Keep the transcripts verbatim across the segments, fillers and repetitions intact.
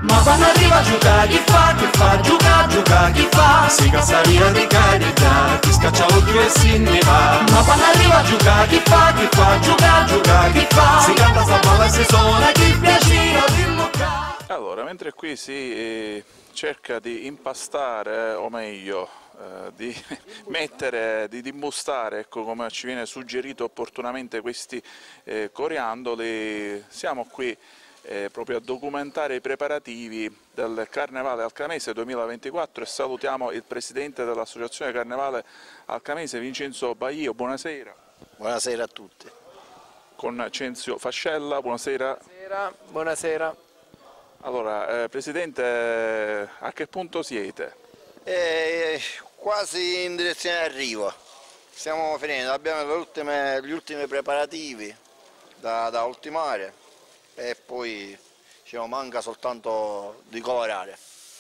Ma quando arriva a giocare chi fa, chi fa, gioca, gioca, chi fa? Si cassa via di carità, chi scaccia l'occhio e si ne va. Ma quando arriva a giocare chi fa, chi fa, gioca, gioca, chi fa? Si canta, sta balla e si suona, chi piacere di mucca. Allora, mentre qui si eh, cerca di impastare, o meglio, eh, di mettere, di imbustare, ecco, come ci viene suggerito opportunamente, questi eh, coriandoli, siamo qui Eh, proprio a documentare i preparativi del Carnevale Alcamese duemilaventiquattro e salutiamo il presidente dell'Associazione Carnevale Alcamese, Vincenzo Baio. Buonasera. Buonasera a tutti. Con Cenzio Fascella, buonasera. Buonasera. Buonasera. Allora, eh, presidente, a che punto siete? Eh, quasi in direzione d'arrivo, stiamo finendo, abbiamo le ultime, gli ultimi preparativi da, da ultimare. E poi ci manca soltanto di colorare.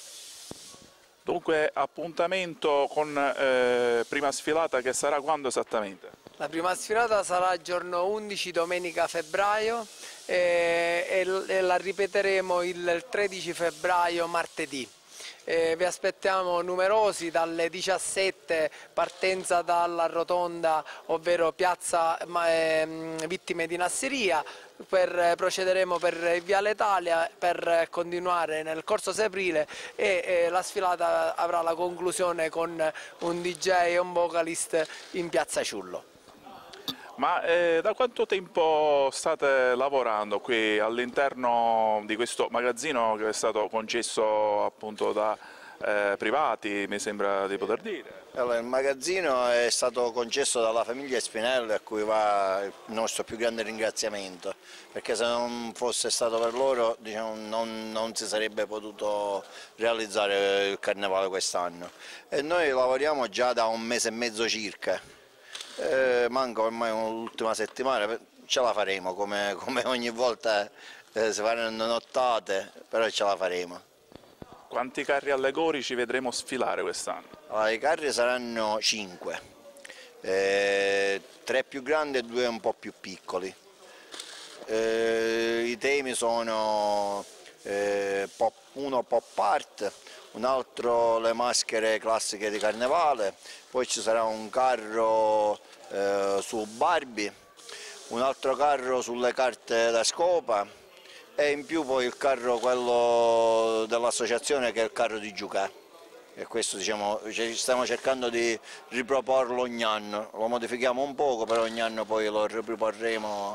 Dunque appuntamento con eh, prima sfilata che sarà quando esattamente? La prima sfilata sarà il giorno undici, domenica febbraio, e, e, e la ripeteremo il tredici febbraio, martedì. Eh, vi aspettiamo numerosi dalle diciassette, partenza dalla rotonda, ovvero piazza eh, Vittime di Nasseria. Per, procederemo per Viale Italia per continuare nel Corso Saprile e eh, la sfilata avrà la conclusione con un D J e un vocalist in Piazza Ciullo. Ma eh, da quanto tempo state lavorando qui all'interno di questo magazzino che è stato concesso appunto da eh, privati, mi sembra di poter dire? Allora, il magazzino è stato concesso dalla famiglia Spinelli, a cui va il nostro più grande ringraziamento, perché se non fosse stato per loro, diciamo, non, non si sarebbe potuto realizzare il Carnevale quest'anno. E noi lavoriamo già da un mese e mezzo circa. Eh, manca ormai l'ultima settimana, ce la faremo, come, come ogni volta eh, si faranno nottate, però ce la faremo. Quanti carri allegorici vedremo sfilare quest'anno? Allora, i carri saranno cinque, eh, tre più grandi e due un po' più piccoli. Eh, I temi sono eh, pop, uno pop art, un altro le maschere classiche di Carnevale, poi ci sarà un carro eh, su Barbie, un altro carro sulle carte da scopa e in più poi il carro quello dell'associazione, che è il carro di Giucà. E questo, diciamo, stiamo cercando di riproporlo ogni anno, lo modifichiamo un poco, però ogni anno poi lo riproporremo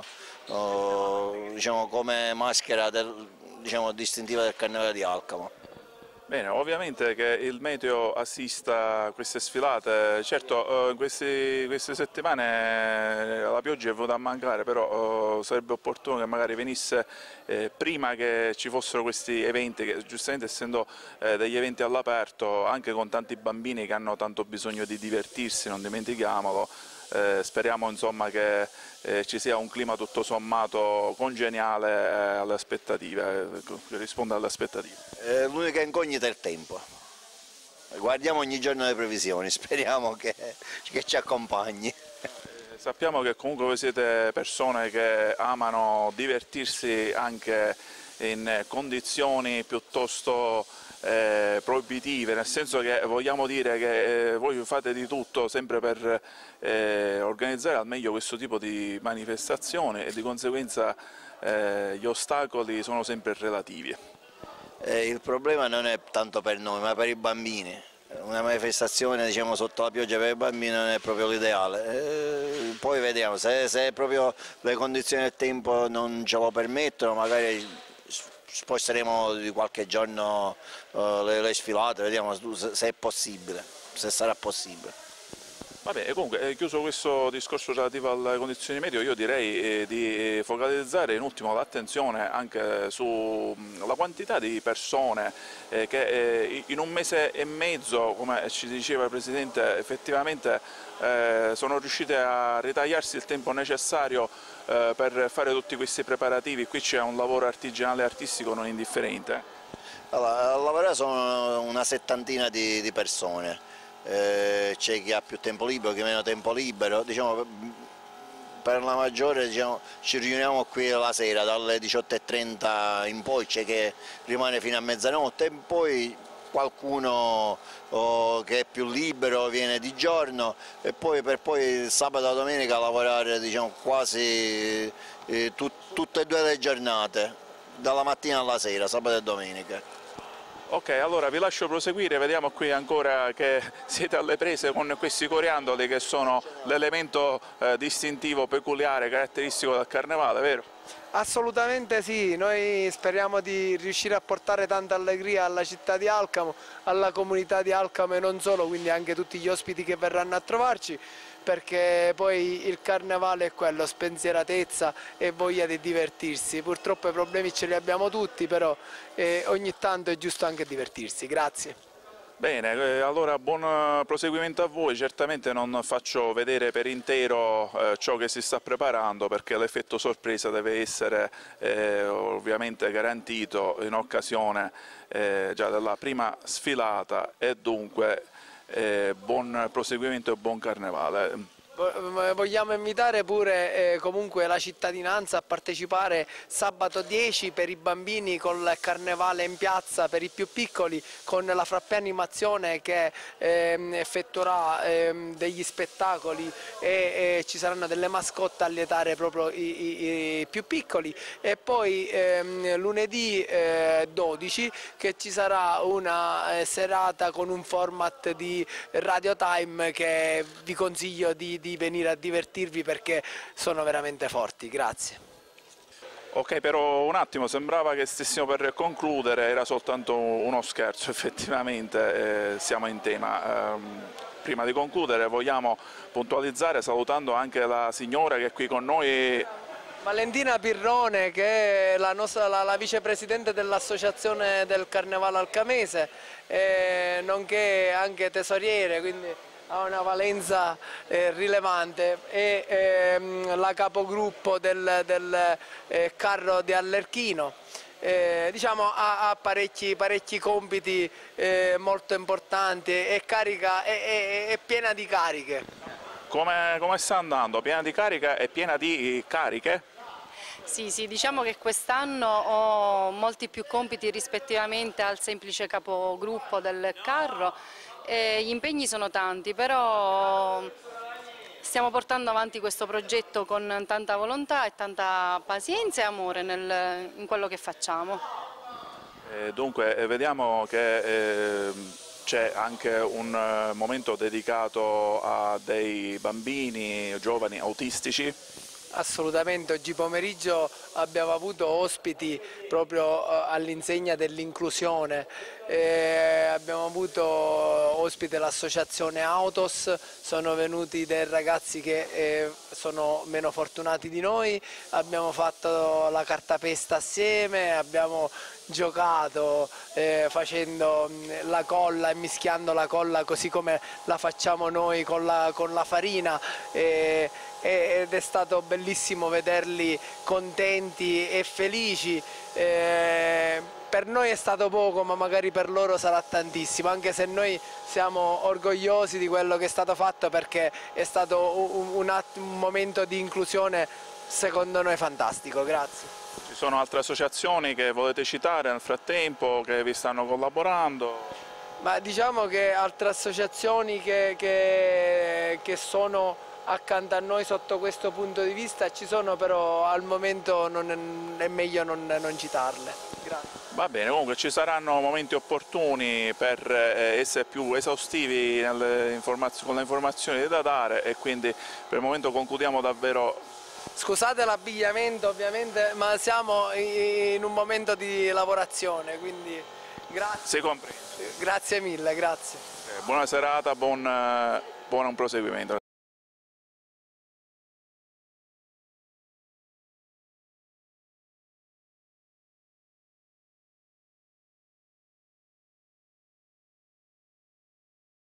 eh, diciamo, come maschera del, diciamo, distintiva del Carnevale di Alcamo. Bene, ovviamente che il meteo assista a queste sfilate, certo in queste, queste settimane la pioggia è venuta a mancare, però sarebbe opportuno che magari venisse eh, prima che ci fossero questi eventi, che giustamente essendo eh, degli eventi all'aperto, anche con tanti bambini che hanno tanto bisogno di divertirsi, non dimentichiamolo. Eh, speriamo insomma che eh, ci sia un clima tutto sommato congeniale eh, alle aspettative, eh, che risponda alle aspettative. Eh, L'unica incognita è il tempo. Guardiamo ogni giorno le previsioni, speriamo che, che ci accompagni. Eh, sappiamo che comunque voi siete persone che amano divertirsi anche in condizioni piuttosto Eh, proibitive, nel senso che vogliamo dire che eh, voi fate di tutto sempre per eh, organizzare al meglio questo tipo di manifestazioni e di conseguenza eh, gli ostacoli sono sempre relativi. Eh, il problema non è tanto per noi, ma per i bambini. Una manifestazione, diciamo, sotto la pioggia per i bambini non è proprio l'ideale. Eh, poi vediamo, se, se proprio le condizioni del tempo non ce lo permettono, magari sposteremo di qualche giorno uh, le, le sfilate, vediamo se, se è possibile, se sarà possibile. Va bene, comunque chiuso questo discorso relativo alle condizioni meteo, io direi eh, di focalizzare in ultimo l'attenzione anche sulla quantità di persone eh, che eh, in un mese e mezzo, come ci diceva il Presidente, effettivamente eh, sono riuscite a ritagliarsi il tempo necessario eh, per fare tutti questi preparativi. Qui c'è un lavoro artigianale e artistico non indifferente. Allora, a lavorare sono una settantina di, di persone. Eh, c'è chi ha più tempo libero, chi meno tempo libero, diciamo, per la maggiore diciamo, ci riuniamo qui la sera dalle diciotto e trenta in poi, c'è che rimane fino a mezzanotte e poi qualcuno oh, che è più libero viene di giorno e poi per poi sabato e domenica lavorare diciamo, quasi eh, tut, tutte e due le giornate, dalla mattina alla sera, sabato e domenica. Ok, allora vi lascio proseguire, vediamo qui ancora che siete alle prese con questi coriandoli che sono l'elemento eh, distintivo, peculiare, caratteristico del carnevale, vero? Assolutamente sì, noi speriamo di riuscire a portare tanta allegria alla città di Alcamo, alla comunità di Alcamo e non solo, quindi anche tutti gli ospiti che verranno a trovarci, perché poi il carnevale è quello, spensieratezza e voglia di divertirsi. Purtroppo i problemi ce li abbiamo tutti, però eh, ogni tanto è giusto anche divertirsi. Grazie. Bene, allora buon proseguimento a voi, certamente non faccio vedere per intero eh, ciò che si sta preparando perché l'effetto sorpresa deve essere eh, ovviamente garantito in occasione eh, già della prima sfilata e dunque eh, buon proseguimento e buon carnevale. Vogliamo invitare pure eh, comunque la cittadinanza a partecipare sabato dieci per i bambini con il carnevale in piazza per i più piccoli, con la Frappè Animazione che eh, effettuerà eh, degli spettacoli e eh, ci saranno delle mascotte a lietare proprio i, i, i più piccoli, e poi eh, lunedì eh, dodici che ci sarà una eh, serata con un format di Radio Time che vi consiglio di, di di venire a divertirvi perché sono veramente forti. Grazie. Ok, però un attimo, sembrava che stessimo per concludere, era soltanto uno scherzo, effettivamente eh, siamo in tema. Eh, prima di concludere vogliamo puntualizzare salutando anche la signora che è qui con noi. Valentina Pirrone, che è la, nostra, la, la vicepresidente dell'Associazione del Carnevale Alcamese, eh, nonché anche tesoriere, quindi ha una valenza eh, rilevante, e ehm, la capogruppo del, del eh, carro di Allerchino. Eh, diciamo ha, ha parecchi, parecchi compiti eh, molto importanti e carica, è, è, è piena di cariche. Come, come sta andando? Piena di carica e piena di cariche? Sì, sì, diciamo che quest'anno ho molti più compiti rispettivamente al semplice capogruppo del carro. Eh, gli impegni sono tanti, però stiamo portando avanti questo progetto con tanta volontà e tanta pazienza e amore nel, in quello che facciamo. Eh, dunque eh, vediamo che eh, c'è anche un eh, momento dedicato a dei bambini, giovani autistici. Assolutamente, oggi pomeriggio abbiamo avuto ospiti proprio all'insegna dell'inclusione, eh, abbiamo avuto ospite l'associazione Autos, sono venuti dei ragazzi che eh, sono meno fortunati di noi, abbiamo fatto la cartapesta assieme, abbiamo giocato eh, facendo la colla e mischiando la colla così come la facciamo noi con la, con la farina. Eh, ed è stato bellissimo vederli contenti e felici. Eh, per noi è stato poco, ma magari per loro sarà tantissimo, anche se noi siamo orgogliosi di quello che è stato fatto perché è stato un, un, un momento di inclusione secondo noi fantastico. Grazie. Ci sono altre associazioni che volete citare nel frattempo che vi stanno collaborando? Ma diciamo che altre associazioni che, che, che sono accanto a noi sotto questo punto di vista ci sono, però al momento non è, è meglio non, non citarle. Grazie. Va bene, comunque ci saranno momenti opportuni per eh, essere più esaustivi nelle con le informazioni da dare e quindi per il momento concludiamo davvero. Scusate l'abbigliamento ovviamente, ma siamo in un momento di lavorazione, quindi grazie. Si comprende. Grazie mille, grazie. Eh, buona serata, buon, buon proseguimento.